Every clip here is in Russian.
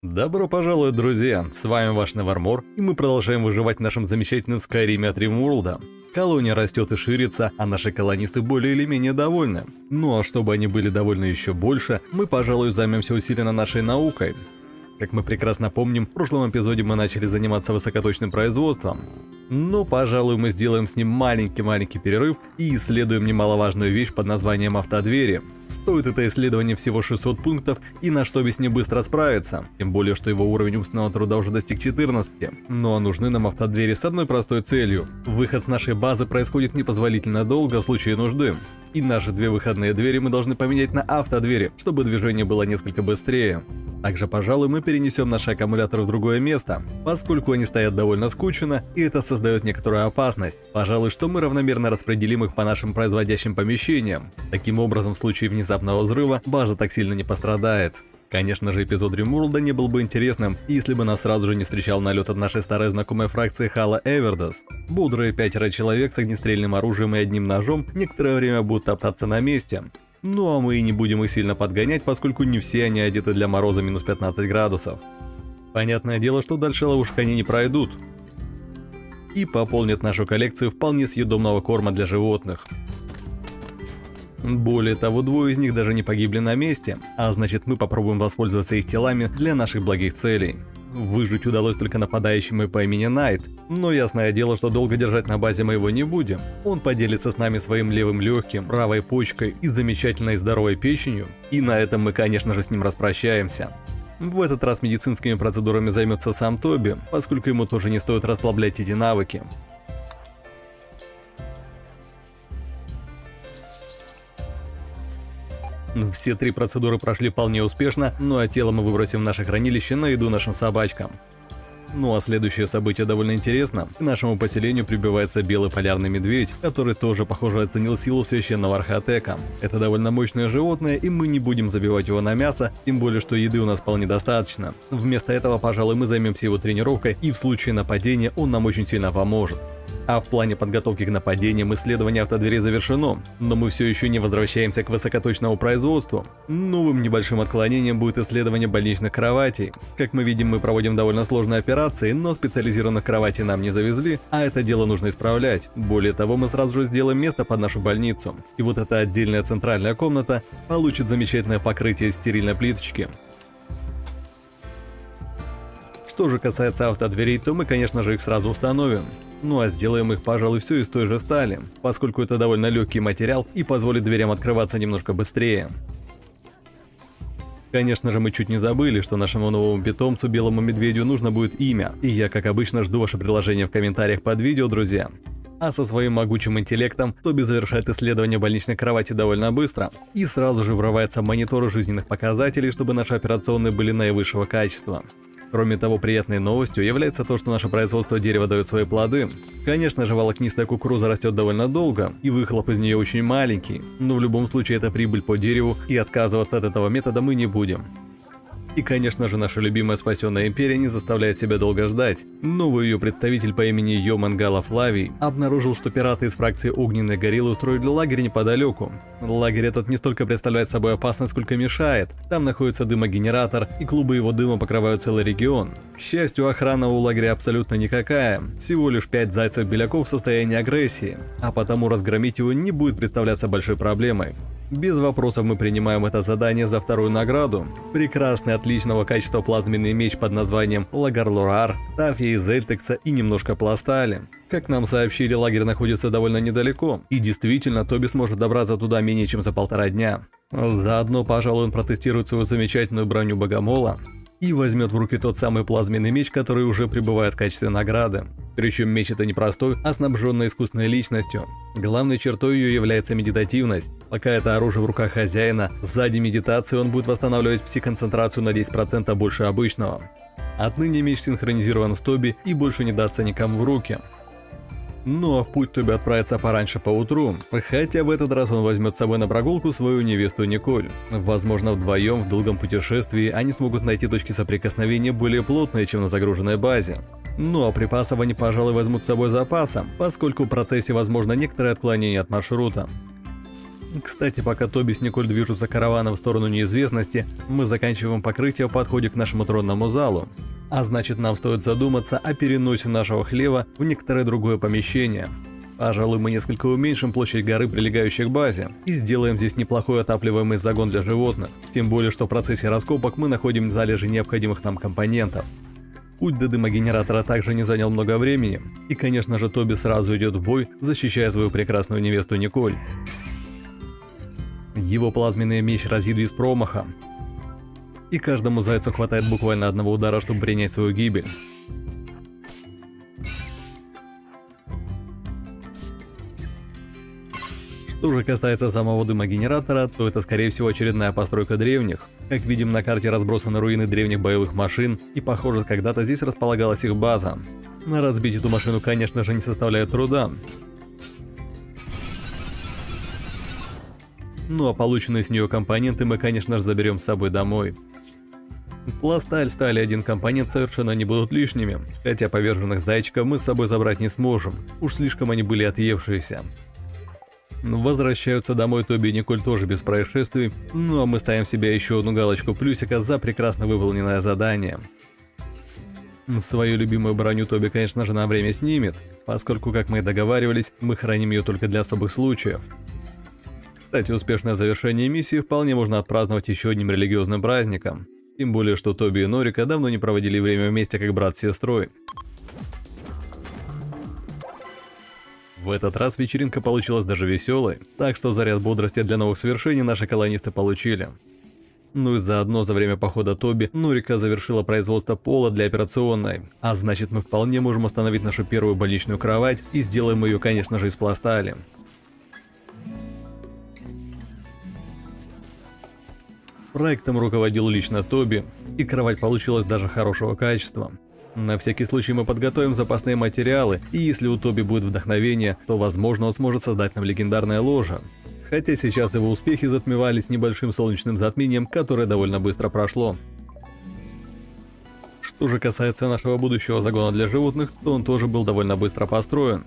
Добро пожаловать, друзья! С вами ваш Nevermore, и мы продолжаем выживать в нашем замечательном Скайриме от RimWorld. Колония растет и ширится, а наши колонисты более или менее довольны. Ну а чтобы они были довольны еще больше, мы, пожалуй, займемся усиленно нашей наукой. Как мы прекрасно помним, в прошлом эпизоде мы начали заниматься высокоточным производством. Но, пожалуй, мы сделаем с ним маленький перерыв и исследуем немаловажную вещь под названием автодвери. Стоит это исследование всего 600 пунктов, и наш Тоби с ним быстро справится. Тем более, что его уровень умственного труда уже достиг 14. Но нужны нам автодвери с одной простой целью. Выход с нашей базы происходит непозволительно долго в случае нужды. И наши две выходные двери мы должны поменять на автодвери, чтобы движение было несколько быстрее. Также, пожалуй, мы перенесем наши аккумуляторы в другое место, поскольку они стоят довольно скучно, и это создает некоторую опасность. Пожалуй, что мы равномерно распределим их по нашим производящим помещениям. Таким образом, в случае внезапного взрыва, база так сильно не пострадает. Конечно же, эпизод RimWorld не был бы интересным, если бы нас сразу же не встречал налет от нашей старой знакомой фракции Хала Эвердос. Бодрые 5 человек с огнестрельным оружием и одним ножом некоторое время будут топтаться на месте. Ну а мы и не будем их сильно подгонять, поскольку не все они одеты для мороза минус 15 градусов. Понятное дело, что дальше ловушек они не пройдут. И пополнят нашу коллекцию вполне съедобного корма для животных. Более того, двое из них даже не погибли на месте, а значит мы попробуем воспользоваться их телами для наших благих целей. Выжить удалось только нападающему по имени Найт, но ясное дело, что долго держать на базе мы его не будем. Он поделится с нами своим левым легким, правой почкой и замечательной здоровой печенью, и на этом мы, конечно же, с ним распрощаемся. В этот раз медицинскими процедурами займется сам Тоби, поскольку ему тоже не стоит расслаблять эти навыки. Все 3 процедуры прошли вполне успешно, ну а тело мы выбросим в наше хранилище на еду нашим собачкам. Ну а следующее событие довольно интересно. К нашему поселению прибивается белый полярный медведь, который тоже, похоже, оценил силу священного Архотека. Это довольно мощное животное, и мы не будем забивать его на мясо, тем более, что еды у нас вполне достаточно. Вместо этого, пожалуй, мы займемся его тренировкой, и в случае нападения он нам очень сильно поможет. А в плане подготовки к нападениям исследование автодверей завершено, но мы все еще не возвращаемся к высокоточному производству. Новым небольшим отклонением будет исследование больничных кроватей. Как мы видим, мы проводим довольно сложные операции, но специализированных кроватей нам не завезли, а это дело нужно исправлять. Более того, мы сразу же сделаем место под нашу больницу. И вот эта отдельная центральная комната получит замечательное покрытие из стерильной плиточки. Что же касается автодверей, то мы, конечно же, их сразу установим. Ну а сделаем их, пожалуй, все из той же стали, поскольку это довольно легкий материал и позволит дверям открываться немножко быстрее. Конечно же, мы чуть не забыли, что нашему новому питомцу, белому медведю, нужно будет имя, и я, как обычно, жду ваше предложение в комментариях под видео, друзья. А со своим могучим интеллектом Тоби завершает исследование больничной кровати довольно быстро и сразу же врывается в мониторы жизненных показателей, чтобы наши операционные были наивысшего качества. Кроме того, приятной новостью является то, что наше производство дерева дает свои плоды. Конечно же, волокнистая кукуруза растет довольно долго, и выхлоп из нее очень маленький, но в любом случае это прибыль по дереву, и отказываться от этого метода мы не будем. И, конечно же, наша любимая спасенная империя не заставляет себя долго ждать. Новый ее представитель по имени Йо Мангала Флавий обнаружил, что пираты из фракции Огненной Гориллы устроили лагерь неподалеку. Лагерь этот не столько представляет собой опасность, сколько мешает. Там находится дымогенератор, и клубы его дыма покрывают целый регион. К счастью, охрана у лагеря абсолютно никакая. Всего лишь 5 зайцев-беляков в состоянии агрессии, а потому разгромить его не будет представляться большой проблемой. Без вопросов мы принимаем это задание за вторую награду. Прекрасный, отличного качества плазменный меч под названием Лагарлорар, тафия из Эльтекса и немножко пластали. Как нам сообщили, лагерь находится довольно недалеко, и действительно, Тоби сможет добраться туда менее чем за 1,5 дня. Заодно, пожалуй, он протестирует свою замечательную броню Богомола и возьмет в руки тот самый плазменный меч, который уже прибывает в качестве награды. Причем меч это не простой, а снабженный искусственной личностью. Главной чертой ее является медитативность. Пока это оружие в руках хозяина, сзади медитации он будет восстанавливать пси-концентрацию на 10% больше обычного. Отныне меч синхронизирован с Тоби и больше не дастся никому в руки. Ну а в путь Тоби отправится пораньше поутру, хотя в этот раз он возьмет с собой на прогулку свою невесту Николь. Возможно, вдвоем в долгом путешествии они смогут найти точки соприкосновения более плотные, чем на загруженной базе. Ну а припасов они, пожалуй, возьмут с собой запасом, поскольку в процессе возможно некоторое отклонение от маршрута. Кстати, пока Тоби с Николь движутся караваном в сторону неизвестности, мы заканчиваем покрытие по подходе к нашему тронному залу. А значит, нам стоит задуматься о переносе нашего хлева в некоторое другое помещение. Пожалуй, мы несколько уменьшим площадь горы, прилегающей к базе, и сделаем здесь неплохой отапливаемый загон для животных. Тем более, что в процессе раскопок мы находим залежи необходимых нам компонентов. Путь до дымогенератора также не занял много времени, и, конечно же, Тоби сразу идет в бой, защищая свою прекрасную невесту Николь. Его плазменный меч разит без промаха, и каждому зайцу хватает буквально одного удара, чтобы принять свою гибель. Что же касается самого дымогенератора, то это скорее всего очередная постройка древних. Как видим, на карте разбросаны руины древних боевых машин, и похоже, когда-то здесь располагалась их база. Но разбить эту машину, конечно же, не составляет труда. Ну а полученные с нее компоненты мы, конечно же, заберем с собой домой. Пласталь, сталь и один компонент совершенно не будут лишними, хотя поверженных зайчиков мы с собой забрать не сможем, уж слишком они были отъевшиеся. Возвращаются домой Тоби и Николь тоже без происшествий, ну а мы ставим себе еще одну галочку плюсика за прекрасно выполненное задание. Свою любимую броню Тоби, конечно же, на время снимет, поскольку, как мы и договаривались, мы храним ее только для особых случаев. Кстати, успешное завершение миссии вполне можно отпраздновать еще одним религиозным праздником, тем более, что Тоби и Норика давно не проводили время вместе как брат с сестрой. В этот раз вечеринка получилась даже веселой, так что заряд бодрости для новых свершений наши колонисты получили. Ну и заодно за время похода Тоби Норика завершила производство пола для операционной, а значит, мы вполне можем установить нашу первую больничную кровать и сделаем ее, конечно же, из пластали. Проектом руководил лично Тоби, и кровать получилась даже хорошего качества. На всякий случай мы подготовим запасные материалы, и если у Тоби будет вдохновение, то возможно он сможет создать нам легендарное ложе. Хотя сейчас его успехи затмевались небольшим солнечным затмением, которое довольно быстро прошло. Что же касается нашего будущего загона для животных, то он тоже был довольно быстро построен.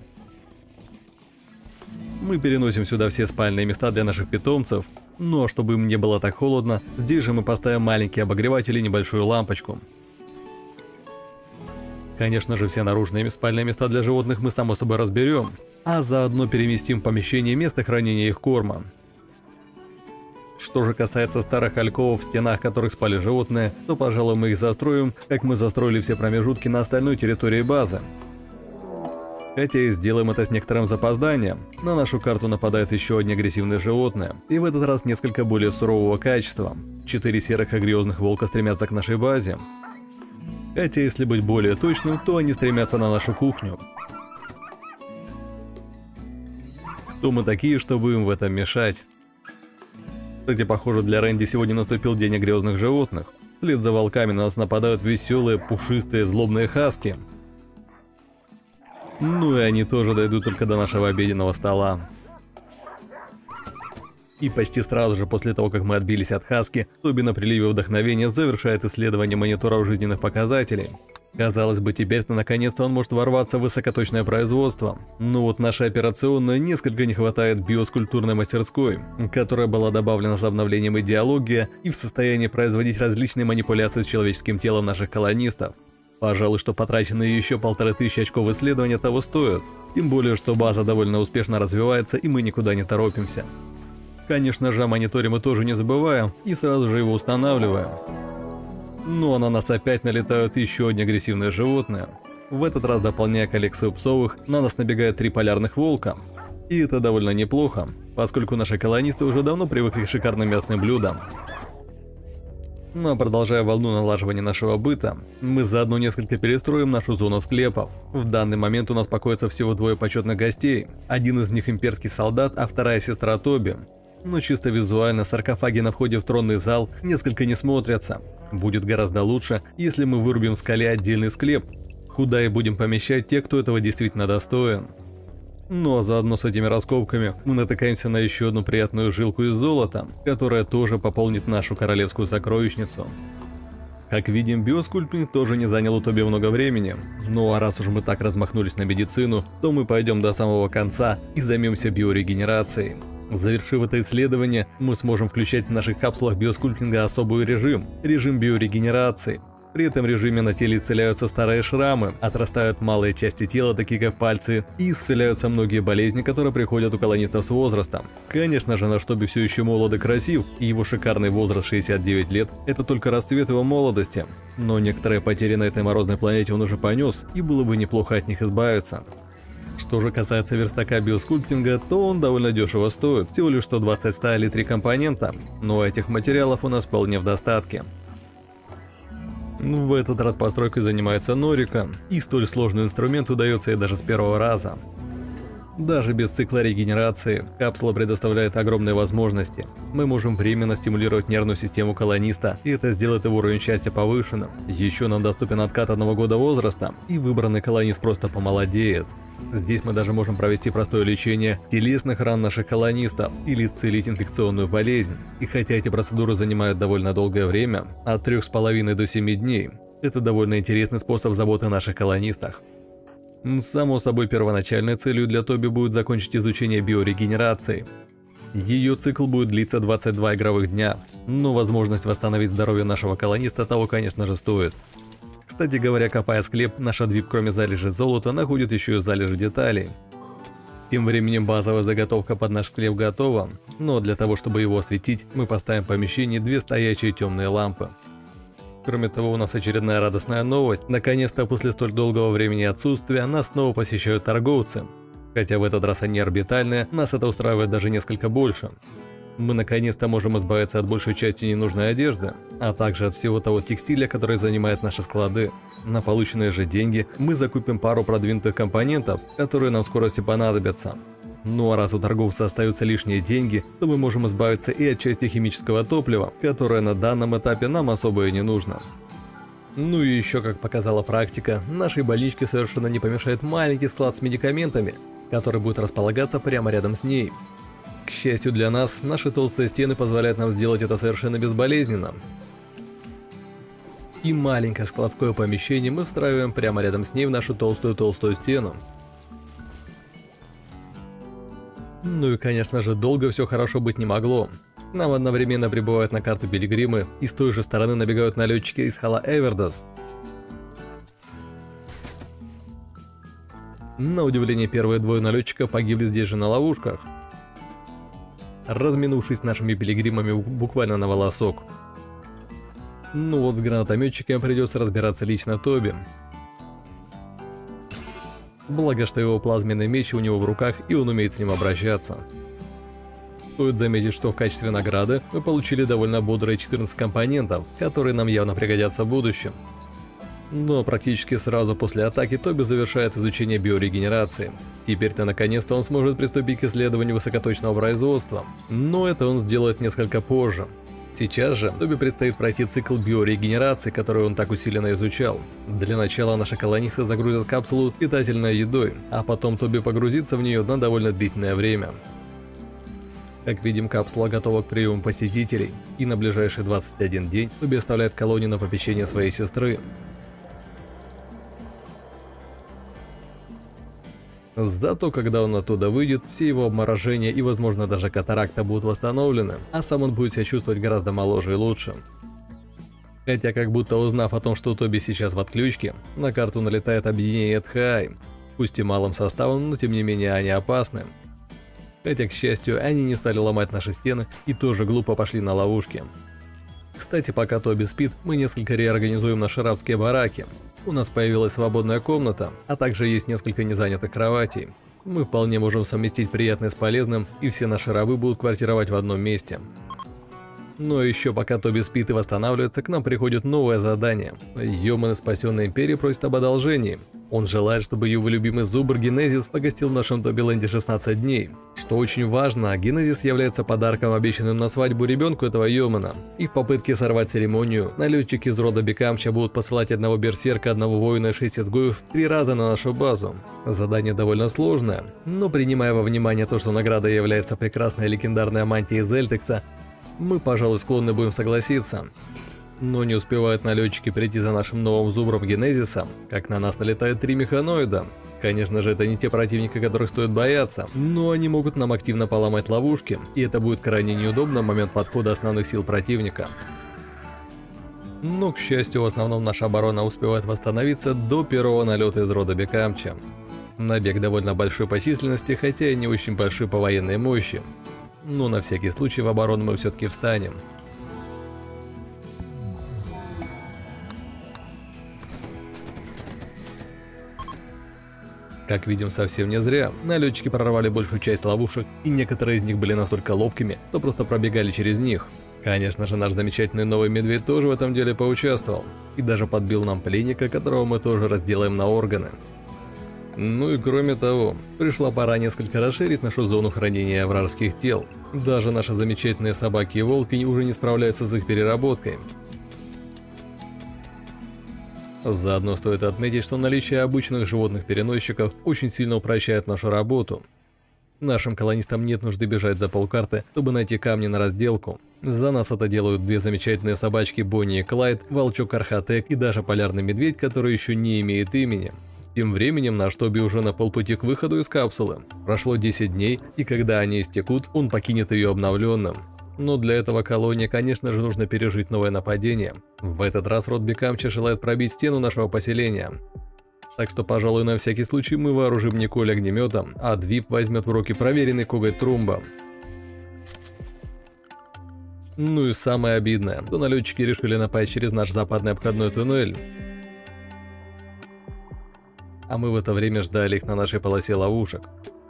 Мы переносим сюда все спальные места для наших питомцев, но чтобы им не было так холодно, здесь же мы поставим маленький обогреватель и небольшую лампочку. Конечно же, все наружные спальные места для животных мы само собой разберем, а заодно переместим в помещение место хранения их корма. Что же касается старых альковов, в стенах которых спали животные, то, пожалуй, мы их застроим, как мы застроили все промежутки на остальной территории базы. Хотя и сделаем это с некоторым запозданием, на нашу карту нападают еще одни агрессивные животные, и в этот раз несколько более сурового качества. 4 серых агриозных волка стремятся к нашей базе. Хотя, если быть более точным, то они стремятся на нашу кухню. Кто мы такие, чтобы им в этом мешать? Кстати, похоже, для Рэнди сегодня наступил день агриозных животных. Вслед за волками на нас нападают веселые, пушистые, злобные хаски. Ну и они тоже дойдут только до нашего обеденного стола. И почти сразу же после того, как мы отбились от хаски, Тоби на приливе вдохновения завершает исследование мониторов жизненных показателей. Казалось бы, теперь-то наконец-то он может ворваться в высокоточное производство. Но вот нашей операционной несколько не хватает биоскульптурной мастерской, которая была добавлена с обновлением идеологии и в состоянии производить различные манипуляции с человеческим телом наших колонистов. Пожалуй, что потраченные еще 1500 очков исследования того стоят. Тем более, что база довольно успешно развивается и мы никуда не торопимся. Конечно же, о мониторе мы тоже не забываем и сразу же его устанавливаем. Но на нас опять налетают еще одни агрессивные животные. В этот раз, дополняя коллекцию псовых, на нас набегают 3 полярных волка. И это довольно неплохо, поскольку наши колонисты уже давно привыкли к шикарным мясным блюдам. Но продолжая волну налаживания нашего быта, мы заодно несколько перестроим нашу зону склепов. В данный момент у нас покоится всего 2 почетных гостей. Один из них имперский солдат, а вторая сестра Тоби. Но чисто визуально саркофаги на входе в тронный зал несколько не смотрятся. Будет гораздо лучше, если мы вырубим в скале отдельный склеп, куда и будем помещать тех, кто этого действительно достоин. Ну а заодно с этими раскопками мы натыкаемся на еще одну приятную жилку из золота, которая тоже пополнит нашу королевскую сокровищницу. Как видим, биоскульптинг тоже не занял у Тоби много времени. Ну а раз уж мы так размахнулись на медицину, то мы пойдем до самого конца и займемся биорегенерацией. Завершив это исследование, мы сможем включать в наших капсулах биоскульптинга особый режим – режим биорегенерации. При этом режиме на теле исцеляются старые шрамы, отрастают малые части тела, такие как пальцы, и исцеляются многие болезни, которые приходят у колонистов с возрастом. Конечно же, наш Тоби все еще молод и красив, и его шикарный возраст 69 лет – это только расцвет его молодости. Но некоторые потери на этой морозной планете он уже понес, и было бы неплохо от них избавиться. Что же касается верстака биоскульптинга, то он довольно дешево стоит, всего лишь 120 стали или 3 компонента, но этих материалов у нас вполне в достатке. В этот раз постройкой занимается Норика, и столь сложный инструмент удается ей даже с первого раза. Даже без цикла регенерации капсула предоставляет огромные возможности. Мы можем временно стимулировать нервную систему колониста, и это сделает его уровень счастья повышенным. Еще нам доступен откат 1 года возраста, и выбранный колонист просто помолодеет. Здесь мы даже можем провести простое лечение телесных ран наших колонистов или исцелить инфекционную болезнь. И хотя эти процедуры занимают довольно долгое время, от 3,5 до 7 дней, это довольно интересный способ заботы о наших колонистах. Само собой, первоначальной целью для Тоби будет закончить изучение биорегенерации. Ее цикл будет длиться 22 игровых дня, но возможность восстановить здоровье нашего колониста того, конечно же, стоит. Кстати говоря, копая склеп, наша Двип, кроме залежей золота, находит еще и залежи деталей. Тем временем базовая заготовка под наш склеп готова, но для того, чтобы его осветить, мы поставим в помещении 2 стоячие темные лампы. Кроме того, у нас очередная радостная новость. Наконец-то после столь долгого времени отсутствия нас снова посещают торговцы. Хотя в этот раз они орбитальные, нас это устраивает даже несколько больше. Мы наконец-то можем избавиться от большей части ненужной одежды, а также от всего того текстиля, который занимает наши склады. На полученные же деньги мы закупим пару продвинутых компонентов, которые нам в скорости понадобятся. Ну а раз у торговца остаются лишние деньги, то мы можем избавиться и от части химического топлива, которое на данном этапе нам особо и не нужно. Ну и еще, как показала практика, нашей больничке совершенно не помешает маленький склад с медикаментами, который будет располагаться прямо рядом с ней. К счастью для нас, наши толстые стены позволяют нам сделать это совершенно безболезненно. И маленькое складское помещение мы встраиваем прямо рядом с ней в нашу толстую стену. Ну и конечно же, долго все хорошо быть не могло. К нам одновременно прибывают на карту пилигримы, и с той же стороны набегают налетчики из Хала Эвердос. На удивление, первые 2 налетчика погибли здесь же на ловушках, разминувшись с нашими пилигримами буквально на волосок. Ну вот с гранатометчиками придется разбираться лично Тоби. Благо, что его плазменный меч у него в руках, и он умеет с ним обращаться. Стоит заметить, что в качестве награды мы получили довольно бодрые 14 компонентов, которые нам явно пригодятся в будущем. Но практически сразу после атаки Тоби завершает изучение биорегенерации. Теперь-то наконец-то он сможет приступить к исследованию высокоточного производства, но это он сделает несколько позже. Сейчас же Тоби предстоит пройти цикл биорегенерации, который он так усиленно изучал. Для начала наши колонисты загрузят капсулу питательной едой, а потом Тоби погрузится в нее на довольно длительное время. Как видим, капсула готова к приему посетителей, и на ближайший 21 день Тоби оставляет колонию на попечение своей сестры. Зато когда он оттуда выйдет, все его обморожения и возможно даже катаракта будут восстановлены, а сам он будет себя чувствовать гораздо моложе и лучше. Хотя как будто узнав о том, что Тоби сейчас в отключке, на карту налетает объединение Тхай. Пусть и малым составом, но тем не менее они опасны. Хотя, к счастью, они не стали ломать наши стены и тоже глупо пошли на ловушки. Кстати, пока Тоби спит, мы несколько реорганизуем наши рабские бараки. У нас появилась свободная комната, а также есть несколько незанятых кроватей. Мы вполне можем совместить приятное с полезным, и все наши рабы будут квартировать в одном месте. Но еще пока Тоби спит и восстанавливается, к нам приходит новое задание. Йоман из Спасенной Империи просит об одолжении. Он желает, чтобы его любимый зубр Генезис погостил в нашем Тоби-ленде 16 дней. Что очень важно, Генезис является подарком, обещанным на свадьбу ребенку этого Йомана. И в попытке сорвать церемонию, налетчики из рода Бекамча будут посылать одного берсерка, одного воина и 6 изгоев 3 раза на нашу базу. Задание довольно сложное, но принимая во внимание то, что наградой является прекрасная легендарная мантия из Эльтекса, мы, пожалуй, склонны будем согласиться. Но не успевают налетчики прийти за нашим новым зубром Генезисом, как на нас налетают 3 механоида. Конечно же, это не те противники, которых стоит бояться, но они могут нам активно поломать ловушки, и это будет крайне неудобно в момент подхода основных сил противника. Но, к счастью, в основном наша оборона успевает восстановиться до первого налета из рода Бекамча. Набег довольно большой по численности, хотя и не очень большой по военной мощи. Но на всякий случай в оборону мы все-таки встанем. Как видим, совсем не зря. Налетчики прорвали большую часть ловушек, и некоторые из них были настолько ловкими, что просто пробегали через них. Конечно же, наш замечательный новый медведь тоже в этом деле поучаствовал. И даже подбил нам пленника, которого мы тоже разделаем на органы. Ну и кроме того, пришла пора несколько расширить нашу зону хранения вражеских тел. Даже наши замечательные собаки и волки уже не справляются с их переработкой. Заодно стоит отметить, что наличие обычных животных-переносчиков очень сильно упрощает нашу работу. Нашим колонистам нет нужды бежать за полкарты, чтобы найти камни на разделку. За нас это делают две замечательные собачки Бонни и Клайд, волчок Архатек и даже полярный медведь, который еще не имеет имени. Тем временем наш Тоби уже на полпути к выходу из капсулы. Прошло 10 дней, и когда они истекут, он покинет ее обновленным. Но для этого колонии, конечно же, нужно пережить новое нападение. В этот раз род Бекамча желает пробить стену нашего поселения. Так что, пожалуй, на всякий случай мы вооружим Николь огнеметом, а Двип возьмет в руки проверенный коготь Трумба. Ну и самое обидное, что налетчики решили напасть через наш западный обходной туннель. А мы в это время ждали их на нашей полосе ловушек.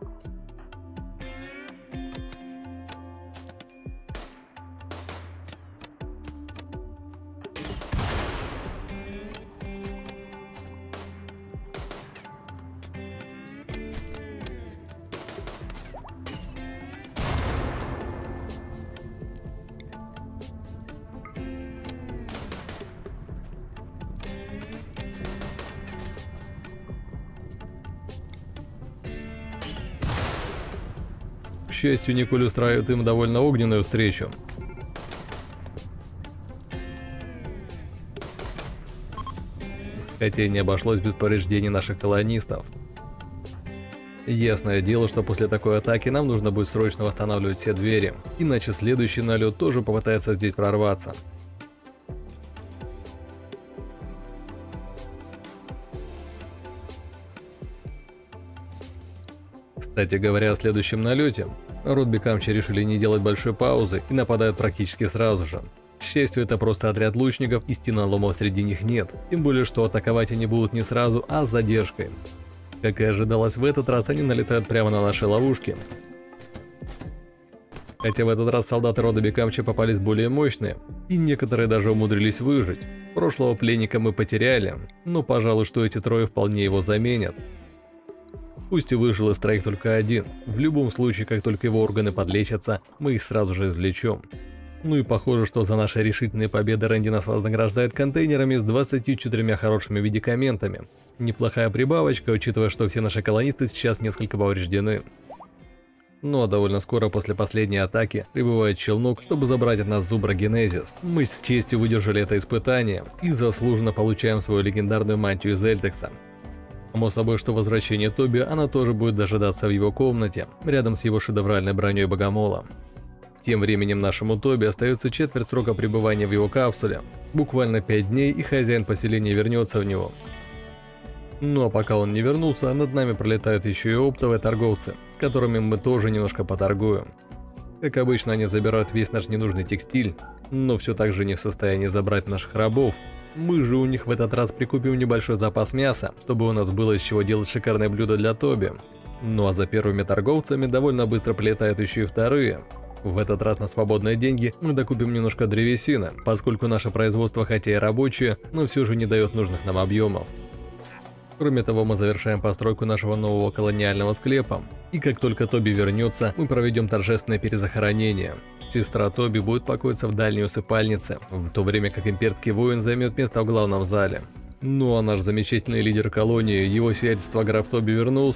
К счастью, Николь устраивает им довольно огненную встречу. Хотя и не обошлось без повреждений наших колонистов. Ясное дело, что после такой атаки нам нужно будет срочно восстанавливать все двери, иначе следующий налет тоже попытается здесь прорваться. Кстати говоря, о следующем налете, род Бекамча решили не делать большой паузы и нападают практически сразу же. К счастью, это просто отряд лучников, и стеноломов среди них нет, тем более что атаковать они будут не сразу, а с задержкой. Как и ожидалось, в этот раз они налетают прямо на наши ловушки. Хотя в этот раз солдаты рода Бекамча попались более мощные, и некоторые даже умудрились выжить. Прошлого пленника мы потеряли, но пожалуй, что эти трое вполне его заменят. Пусть и выжил из троих только один, в любом случае, как только его органы подлечатся, мы их сразу же извлечем. Ну и похоже, что за наши решительные победы Рэнди нас вознаграждает контейнерами с 24 хорошими медикаментами. Неплохая прибавочка, учитывая, что все наши колонисты сейчас несколько повреждены. Ну а довольно скоро после последней атаки прибывает челнок, чтобы забрать от нас зубра Генезис. Мы с честью выдержали это испытание и заслуженно получаем свою легендарную мантию из Эльтекса. Само собой, что возвращение Тоби она тоже будет дожидаться в его комнате, рядом с его шедевральной броней Богомола. Тем временем нашему Тоби остается четверть срока пребывания в его капсуле. Буквально 5 дней, и хозяин поселения вернется в него. Ну а пока он не вернулся, над нами пролетают еще и оптовые торговцы, с которыми мы тоже немножко поторгуем. Как обычно, они забирают весь наш ненужный текстиль, но все так же не в состоянии забрать наших рабов. Мы же у них в этот раз прикупим небольшой запас мяса, чтобы у нас было из чего делать шикарное блюдо для Тоби. Ну а за первыми торговцами довольно быстро прилетают еще и вторые. В этот раз на свободные деньги мы докупим немножко древесины, поскольку наше производство хотя и рабочее, но все же не дает нужных нам объемов. Кроме того, мы завершаем постройку нашего нового колониального склепа, и как только Тоби вернется, мы проведем торжественное перезахоронение. Сестра Тоби будет покоиться в дальней усыпальнице, в то время как имперский воин займет место в главном зале. Ну а наш замечательный лидер колонии, его сиятельство граф Тоби, вернулся.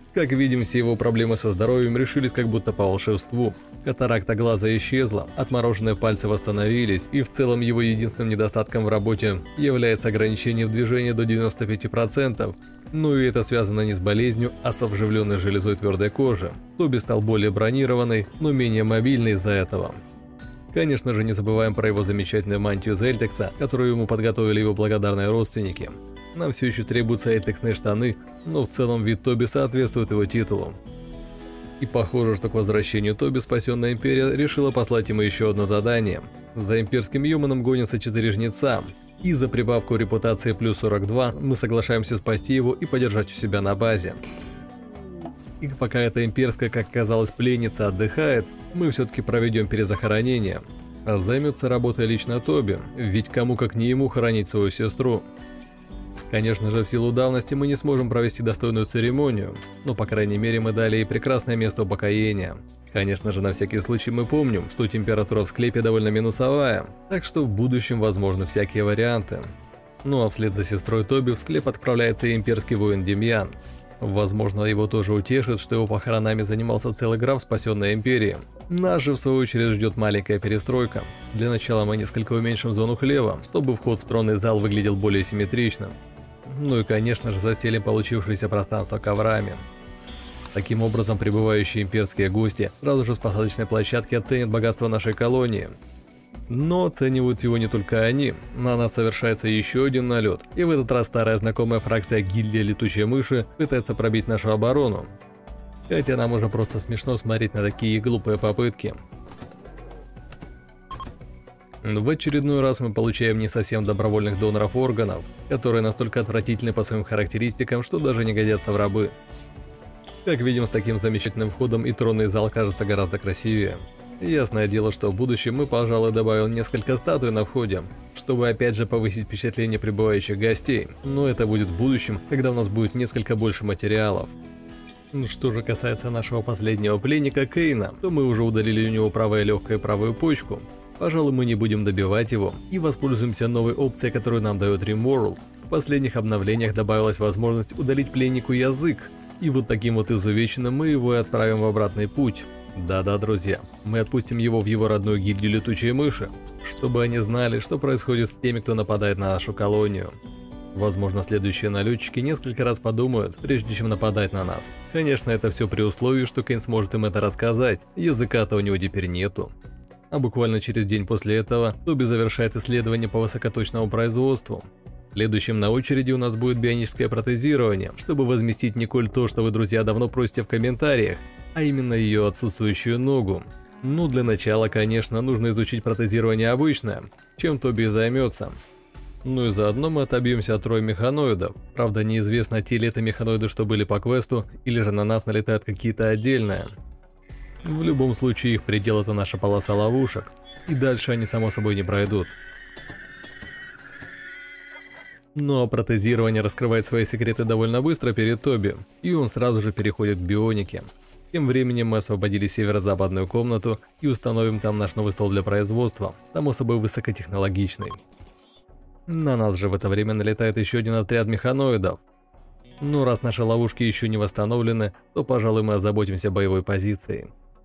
Как видим, все его проблемы со здоровьем решились как будто по волшебству. Катаракта глаза исчезла, отмороженные пальцы восстановились, и в целом его единственным недостатком в работе является ограничение в движении до 95%. Ну и это связано не с болезнью, а с вживленной железой твердой кожи. Тоби стал более бронированный, но менее мобильный из-за этого. Конечно же, не забываем про его замечательную мантию из эльтекса, которую ему подготовили его благодарные родственники. Нам все еще требуются эльтексные штаны, но в целом вид Тоби соответствует его титулу. И похоже, что к возвращению Тоби спасенная Империя решила послать ему еще одно задание. За имперским юманом гонятся 4 жнеца, и за прибавку репутации плюс 42 мы соглашаемся спасти его и подержать у себя на базе. И пока эта имперская, как казалось, пленница отдыхает, мы все-таки проведем перезахоронение. А займется работой лично Тоби, ведь кому как не ему хоронить свою сестру. Конечно же, в силу давности мы не сможем провести достойную церемонию, но по крайней мере мы дали ей прекрасное место упокоения. Конечно же, на всякий случай мы помним, что температура в склепе довольно минусовая, так что в будущем возможны всякие варианты. Ну а вслед за сестрой Тоби в склеп отправляется и имперский воин Демьян. Возможно, его тоже утешит, что его похоронами занимался целый граф спасенной империи. Нас же в свою очередь ждет маленькая перестройка. Для начала мы несколько уменьшим зону хлева, чтобы вход в тронный зал выглядел более симметричным. Ну и конечно же застелим получившееся пространство коврами. Таким образом, прибывающие имперские гости сразу же с посадочной площадки оценят богатство нашей колонии. Но оценивают его не только они, на нас совершается еще один налет, и в этот раз старая знакомая фракция гильдия летучей мыши пытается пробить нашу оборону. Хотя нам уже просто смешно смотреть на такие глупые попытки. В очередной раз мы получаем не совсем добровольных доноров органов, которые настолько отвратительны по своим характеристикам, что даже не годятся в рабы. Как видим, с таким замечательным входом и тронный зал кажется гораздо красивее. Ясное дело, что в будущем мы, пожалуй, добавим несколько статуй на входе, чтобы опять же повысить впечатление прибывающих гостей, но это будет в будущем, когда у нас будет несколько больше материалов. Что же касается нашего последнего пленника Кейна, то мы уже удалили у него правое легкое и правую почку. Пожалуй, мы не будем добивать его и воспользуемся новой опцией, которую нам дает RimWorld. В последних обновлениях добавилась возможность удалить пленнику язык, и вот таким вот изувеченным мы его и отправим в обратный путь. Да-да, друзья, мы отпустим его в его родную гильдию летучей мыши, чтобы они знали, что происходит с теми, кто нападает на нашу колонию. Возможно, следующие налетчики несколько раз подумают, прежде чем нападать на нас. Конечно, это все при условии, что Кейн сможет им это рассказать, языка-то у него теперь нету. А буквально через день после этого Тоби завершает исследование по высокоточному производству. Следующим на очереди у нас будет бионическое протезирование, чтобы возместить Николь то, что вы, друзья, давно просите в комментариях, а именно ее отсутствующую ногу. Ну, для начала, конечно, нужно изучить протезирование обычное, чем Тоби и займется. Ну и заодно мы отобьемся от роя механоидов. Правда, неизвестно, те ли это механоиды, что были по квесту, или же на нас налетают какие-то отдельные. В любом случае, их предел — это наша полоса ловушек, и дальше они само собой не пройдут. Но протезирование раскрывает свои секреты довольно быстро перед Тоби, и он сразу же переходит к бионике. Тем временем мы освободили северо-западную комнату и установим там наш новый стол для производства, само собой высокотехнологичный. На нас же в это время налетает еще один отряд механоидов. Но раз наши ловушки еще не восстановлены, то, пожалуй, мы озаботимся боевой позицией.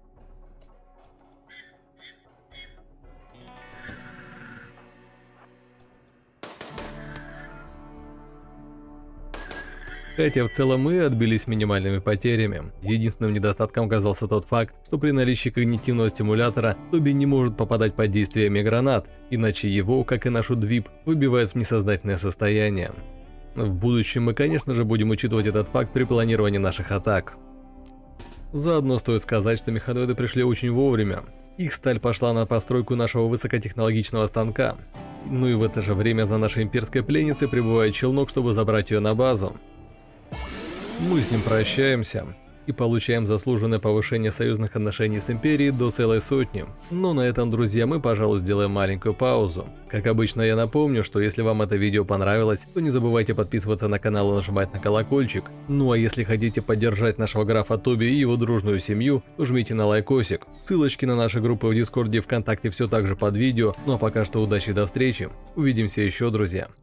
Хотя в целом мы отбились минимальными потерями. Единственным недостатком оказался тот факт, что при наличии когнитивного стимулятора Тоби не может попадать под действиями гранат, иначе его, как и нашу Двип, выбивает в несознательное состояние. В будущем мы, конечно же, будем учитывать этот факт при планировании наших атак. Заодно стоит сказать, что механоиды пришли очень вовремя. Их сталь пошла на постройку нашего высокотехнологичного станка. Ну и в это же время за нашей имперской пленницей прибывает челнок, чтобы забрать ее на базу. Мы с ним прощаемся и получаем заслуженное повышение союзных отношений с Империей до целой сотни. Но на этом, друзья, мы, пожалуй, сделаем маленькую паузу. Как обычно, я напомню, что если вам это видео понравилось, то не забывайте подписываться на канал и нажимать на колокольчик. Ну а если хотите поддержать нашего графа Тоби и его дружную семью, то жмите на лайкосик. Ссылочки на наши группы в Дискорде и ВКонтакте все так же под видео. Ну а пока что удачи и до встречи. Увидимся еще, друзья.